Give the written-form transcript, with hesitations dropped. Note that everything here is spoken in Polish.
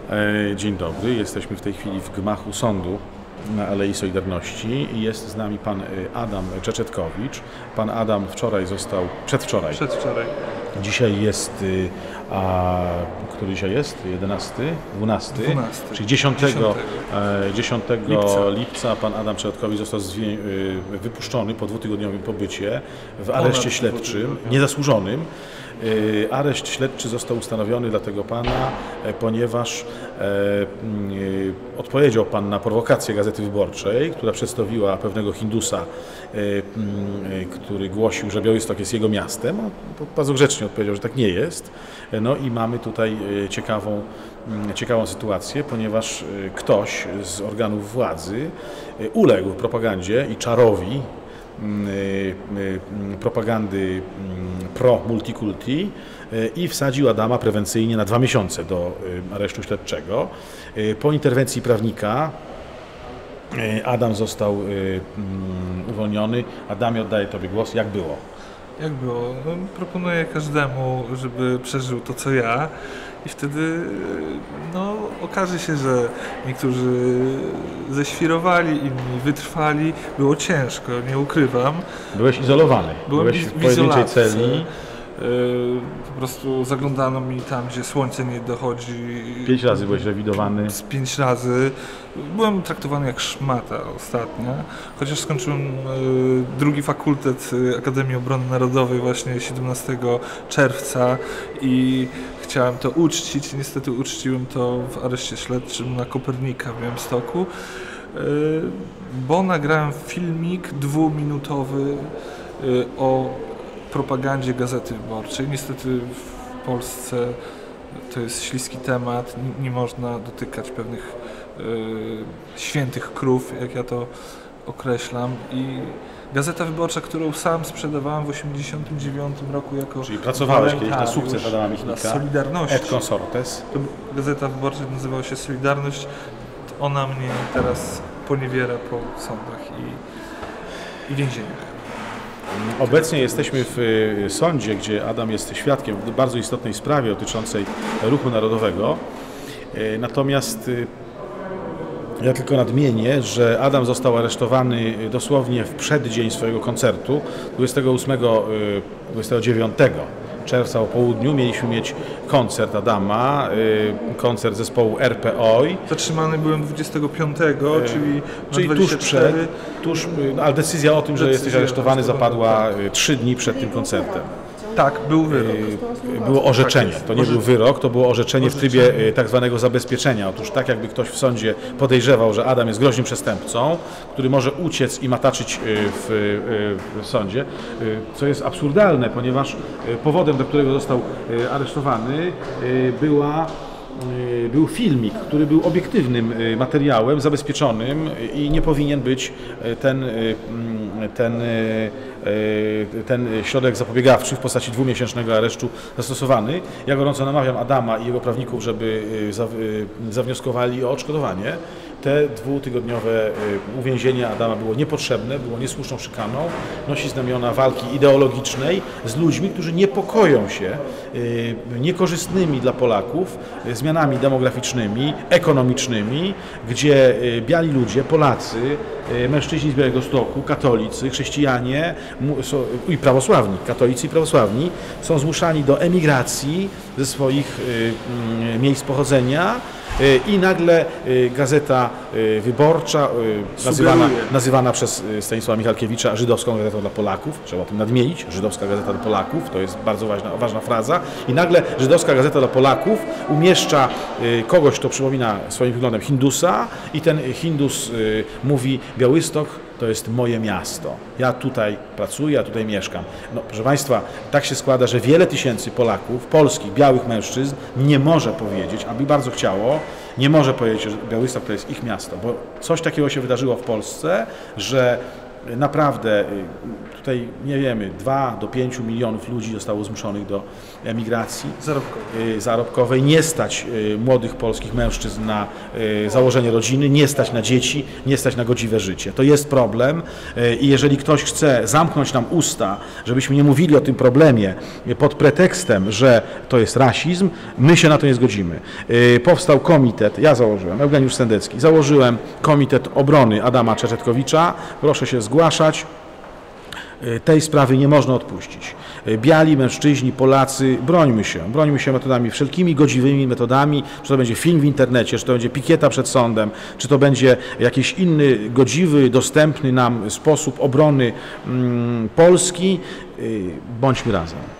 Dzień dobry, jesteśmy w tej chwili w gmachu sądu na Alei Solidarności i jest z nami pan Adam Czeczetkowicz. Pan Adam przedwczoraj. Dzisiaj jest, który dzisiaj jest? 11? 12? Czyli 10 lipca pan Adam Czeczetkowicz został wypuszczony po dwutygodniowym pobycie w areszcie śledczym, niezasłużonym. Areszt śledczy został ustanowiony dla tego pana, ponieważ odpowiedział pan na prowokację Gazety Wyborczej, która przedstawiła pewnego Hindusa, który głosił, że Białystok jest jego miastem. Bardzo grzecznie odpowiedział, że tak nie jest. No i mamy tutaj ciekawą sytuację, ponieważ ktoś z organów władzy uległ propagandzie i czarowi propagandy pro-multikulti i wsadził Adama prewencyjnie na 2 miesiące do aresztu śledczego. Po interwencji prawnika Adam został uwolniony. Adamie, oddaję Tobie głos. Jak było? Jak było? No, proponuję każdemu, żeby przeżył to, co ja, i wtedy okaże się, że niektórzy ześwirowali, inni wytrwali. Było ciężko, nie ukrywam. Byłeś izolowany. Byłem w pojedynczej celi. Po prostu zaglądano mi tam, gdzie słońce nie dochodzi. 5 razy byłeś rewidowany. Z 5 razy. Byłem traktowany jak szmata ostatnio, chociaż skończyłem drugi fakultet Akademii Obrony Narodowej właśnie 17 czerwca i chciałem to uczcić. Niestety uczciłem to w areszcie śledczym na Kopernika w Białymstoku, bo nagrałem filmik 2-minutowy o propagandzie Gazety Wyborczej. Niestety w Polsce to jest śliski temat, nie można dotykać pewnych świętych krów, jak ja to określam. I Gazeta Wyborcza, którą sam sprzedawałem w 1989 roku jako... Czyli pracowałeś kiedyś na sukces Adama Michnika. Solidarności. Et Consortes. To Gazeta Wyborcza nazywała się Solidarność. Ona mnie teraz poniewiera po sądach i więzieniach. Obecnie jesteśmy w sądzie, gdzie Adam jest świadkiem w bardzo istotnej sprawie dotyczącej ruchu narodowego. Natomiast ja tylko nadmienię, że Adam został aresztowany dosłownie w przeddzień swojego koncertu, 29 czerwca o południu. Mieliśmy mieć koncert Adama, koncert zespołu RPOI. Zatrzymany byłem 25, czyli tuż ale decyzja o tym, że jesteś aresztowany, zapadła 3 dni przed tym koncertem. Tak, był wyrok. Było orzeczenie, to nie był wyrok, to było orzeczenie w trybie tak zwanego zabezpieczenia. Otóż tak jakby ktoś w sądzie podejrzewał, że Adam jest groźnym przestępcą, który może uciec i mataczyć w sądzie, co jest absurdalne, ponieważ powodem, do którego został aresztowany, był filmik, który był obiektywnym materiałem, zabezpieczonym i nie powinien być ten środek zapobiegawczy w postaci 2-miesięcznego aresztu zastosowany. Ja gorąco namawiam Adama i jego prawników, żeby zawnioskowali o odszkodowanie. Te 2-tygodniowe uwięzienie Adama było niepotrzebne, było niesłuszną szykaną, nosi znamiona walki ideologicznej z ludźmi, którzy niepokoją się niekorzystnymi dla Polaków zmianami demograficznymi, ekonomicznymi, gdzie biali ludzie, Polacy, mężczyźni z Białegostoku, katolicy, chrześcijanie i prawosławni, katolicy i prawosławni są zmuszani do emigracji ze swoich miejsc pochodzenia. I nagle Gazeta Wyborcza, nazywana przez Stanisława Michalkiewicza żydowską gazetą dla Polaków, trzeba o tym nadmienić, żydowska gazeta dla Polaków, to jest bardzo ważna fraza, i nagle żydowska gazeta dla Polaków umieszcza kogoś, kto przypomina swoim wyglądem Hindusa, i ten Hindus mówi: Białystok to jest moje miasto, ja tutaj pracuję, ja tutaj mieszkam. No, proszę Państwa, tak się składa, że wiele tysięcy Polaków, polskich, białych mężczyzn nie może powiedzieć, aby bardzo chciało, nie może powiedzieć, że Białystok to jest ich miasto, bo coś takiego się wydarzyło w Polsce, że naprawdę tutaj nie wiemy, 2 do 5 milionów ludzi zostało zmuszonych do emigracji zarobkowej. Nie stać młodych polskich mężczyzn na założenie rodziny, nie stać na dzieci, nie stać na godziwe życie. To jest problem i jeżeli ktoś chce zamknąć nam usta, żebyśmy nie mówili o tym problemie pod pretekstem, że to jest rasizm, my się na to nie zgodzimy. Powstał komitet, ja założyłem, Eugeniusz Sendecki, założyłem Komitet Obrony Adama Czeczetkowicza. Proszę się zgłaszać. Tej sprawy nie można odpuścić. Biali, mężczyźni, Polacy, brońmy się metodami, wszelkimi godziwymi metodami, czy to będzie film w internecie, czy to będzie pikieta przed sądem, czy to będzie jakiś inny, godziwy, dostępny nam sposób obrony Polski, bądźmy razem.